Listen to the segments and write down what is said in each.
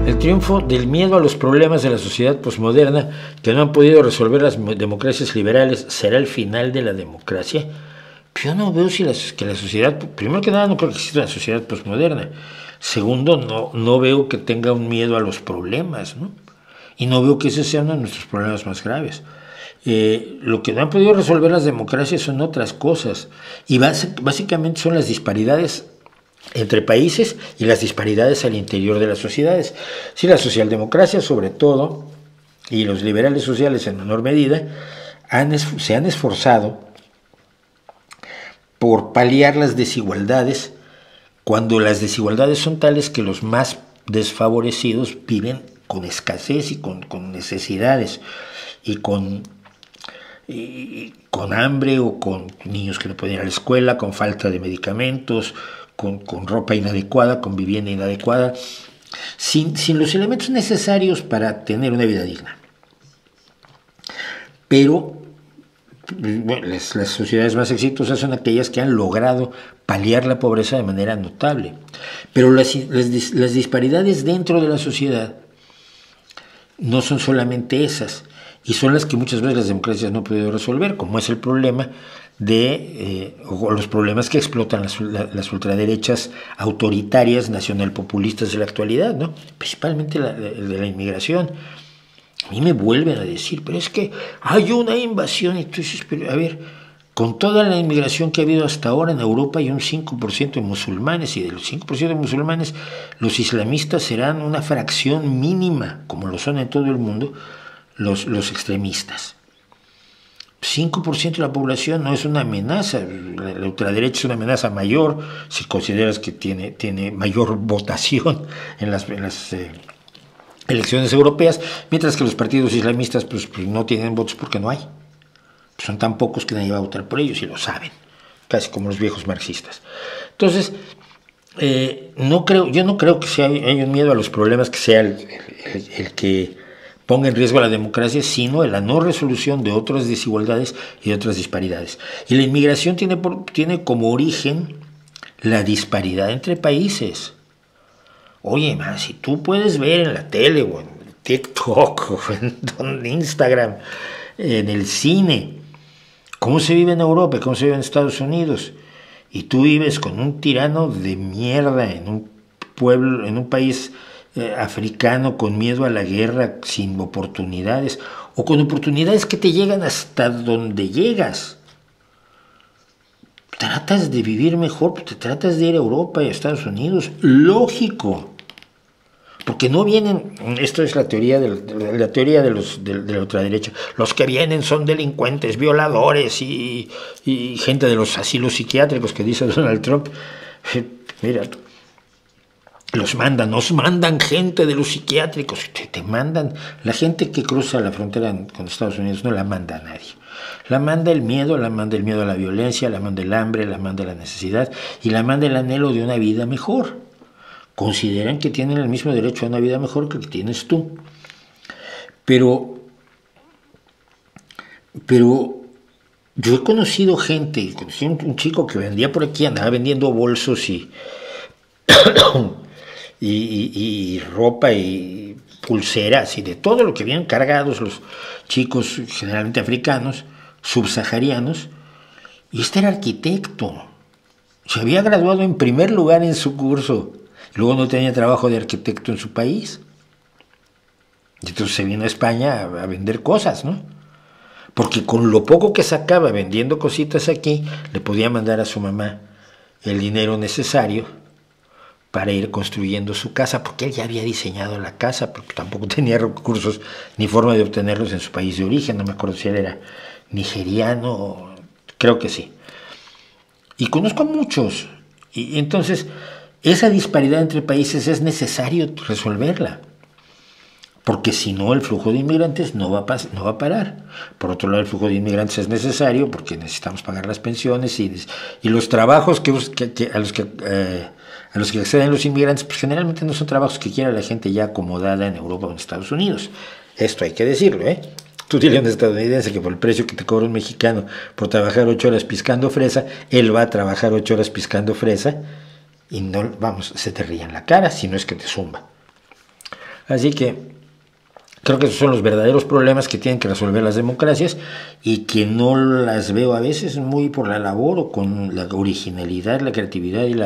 El triunfo del miedo a los problemas de la sociedad posmoderna que no han podido resolver las democracias liberales será el final de la democracia. Yo no veo que la sociedad, primero que nada, no creo que exista una sociedad posmoderna. Segundo, no veo que tenga un miedo a los problemas, ¿no? Y no veo que ese sea uno de nuestros problemas más graves. Lo que no han podido resolver las democracias son otras cosas. Y básicamente son las disparidades entre países y las disparidades al interior de las sociedades. Si la socialdemocracia, sobre todo, y los liberales sociales en menor medida, se han esforzado por paliar las desigualdades, cuando las desigualdades son tales que los más desfavorecidos viven con escasez y con necesidades y con hambre, o con niños que no pueden ir a la escuela, con falta de medicamentos, con ropa inadecuada, con vivienda inadecuada, sin los elementos necesarios para tener una vida digna. Pero bueno, las sociedades más exitosas son aquellas que han logrado paliar la pobreza de manera notable. Pero las disparidades dentro de la sociedad no son solamente esas, y son las que muchas veces las democracias no han podido resolver, como es el problema o los problemas que explotan las ultraderechas autoritarias nacionalpopulistas de la actualidad, ¿no? Principalmente de la inmigración. A mí me vuelven a decir, pero es que hay una invasión, y tú dices, pero a ver, con toda la inmigración que ha habido hasta ahora en Europa hay un 5% de musulmanes, y de los 5% de musulmanes, los islamistas serán una fracción mínima, como lo son en todo el mundo los extremistas. 5% de la población no es una amenaza. La ultraderecha es una amenaza mayor si consideras que tiene mayor votación en las elecciones europeas, mientras que los partidos islamistas pues no tienen votos porque no hay. Son tan pocos que nadie va a votar por ellos, y lo saben, casi como los viejos marxistas. Entonces, yo no creo que haya un miedo a los problemas que sea el que ponga en riesgo a la democracia, sino en la no resolución de otras desigualdades y de otras disparidades. Y la inmigración tiene como origen la disparidad entre países. Oye, si tú puedes ver en la tele, o en TikTok, o en Instagram, en el cine, cómo se vive en Europa, cómo se vive en Estados Unidos, y tú vives con un tirano de mierda en un pueblo, en un país africano, con miedo a la guerra, sin oportunidades, o con oportunidades que te llegan hasta donde llegas. Tratas de vivir mejor, te tratas de ir a Europa y a Estados Unidos, lógico, porque no vienen, esto es la teoría de la ultraderecha, los que vienen son delincuentes, violadores y gente de los asilos psiquiátricos que dice Donald Trump. Mira, nos mandan gente de los psiquiátricos, te mandan. La gente que cruza la frontera con Estados Unidos no la manda a nadie. La manda el miedo a la violencia, la manda el hambre, la manda la necesidad, y la manda el anhelo de una vida mejor. Consideran que tienen el mismo derecho a una vida mejor que tienes tú. Pero yo he conocido gente, conocí un chico que vendía por aquí, andaba vendiendo bolsos y ropa y pulseras y de todo lo que vienen cargados los chicos, generalmente africanos, subsaharianos, y este era arquitecto. Se había graduado en primer lugar en su curso, y luego no tenía trabajo de arquitecto en su país. Y entonces se vino a España a vender cosas, ¿no? Porque con lo poco que sacaba vendiendo cositas aquí, le podía mandar a su mamá el dinero necesario para ir construyendo su casa, porque él ya había diseñado la casa, porque tampoco tenía recursos ni forma de obtenerlos en su país de origen. No me acuerdo si él era nigeriano, creo que sí. Y conozco a muchos. Y entonces, esa disparidad entre países es necesario resolverla, porque si no, el flujo de inmigrantes no va a parar. Por otro lado, el flujo de inmigrantes es necesario porque necesitamos pagar las pensiones y los trabajos a los que acceden los inmigrantes, pues generalmente no son trabajos que quiera la gente ya acomodada en Europa o en Estados Unidos. Esto hay que decirlo, ¿eh? Tú dile a un estadounidense que por el precio que te cobra un mexicano por trabajar 8 horas piscando fresa, él va a trabajar 8 horas piscando fresa y no, vamos, se te ríe en la cara, si no es que te zumba. Así que creo que esos son los verdaderos problemas que tienen que resolver las democracias y que no las veo a veces muy por la labor o con la originalidad, la creatividad y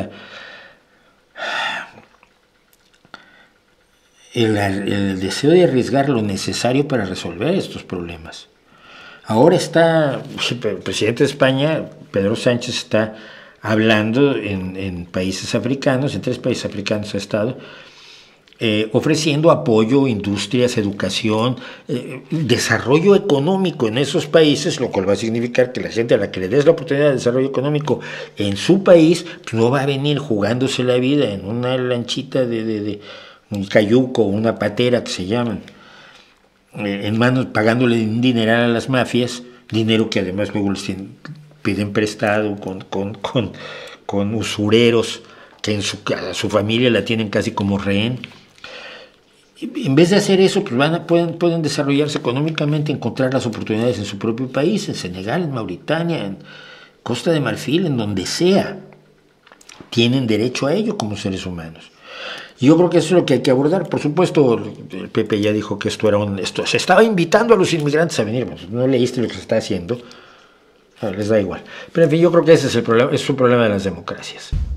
el deseo de arriesgar lo necesario para resolver estos problemas. Ahora está el presidente de España, Pedro Sánchez, está hablando en países africanos, en 3 países africanos ha estado, ofreciendo apoyo, industrias, educación, desarrollo económico en esos países, lo cual va a significar que la gente a la que le des la oportunidad de desarrollo económico en su país, pues no va a venir jugándose la vida en una lanchita de un cayuco, una patera que se llaman, en manos, pagándole un dineral a las mafias, dinero que además luego les piden prestado con usureros que a su familia la tienen casi como rehén. En vez de hacer eso, pues pueden desarrollarse económicamente, encontrar las oportunidades en su propio país, en Senegal, en Mauritania, en Costa de Marfil, en donde sea. Tienen derecho a ello como seres humanos. Y yo creo que eso es lo que hay que abordar. Por supuesto, el Pepe ya dijo que esto se estaba invitando a los inmigrantes a venir. No leíste lo que se está haciendo. Les da igual. Pero en fin, yo creo que ese es el problema, es un problema de las democracias.